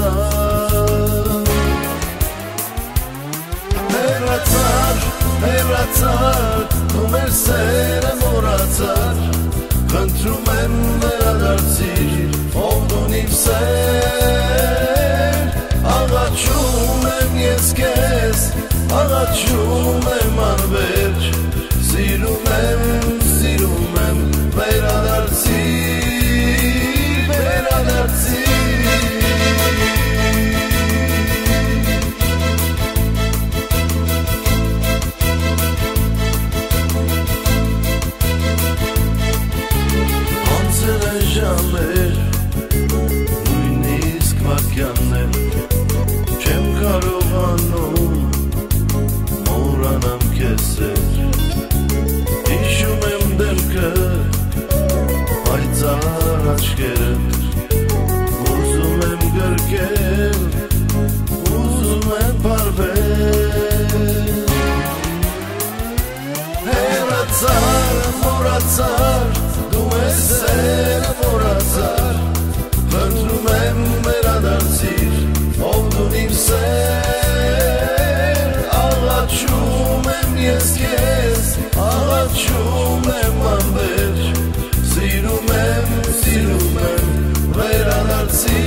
Հեռացար, ու մեր սերը մոռացար, խնդրում եմ վերադարձիր, ով դուն իմ սեր, աղաչում եմ ես քեզ, աղաչում եմ անվերջ, սիրում եմ, վերադարձիր, վերադարձիր նույնիսկ վայրկյաններ չեմ կարողանում մոռանամ քեզ սեր հիշում եմ դեմքը պայծառ աչքերդ ուզում եմ գրկել ուզում եմ փարվել հեռացար մոռացար դու ես սերը մոռացար խնդրում եմ վերադարձիր ով դու իմ սեր աղաչում եմ ես քեզ աղաչում եմ անվերջ սիրում եմ վերադարձիր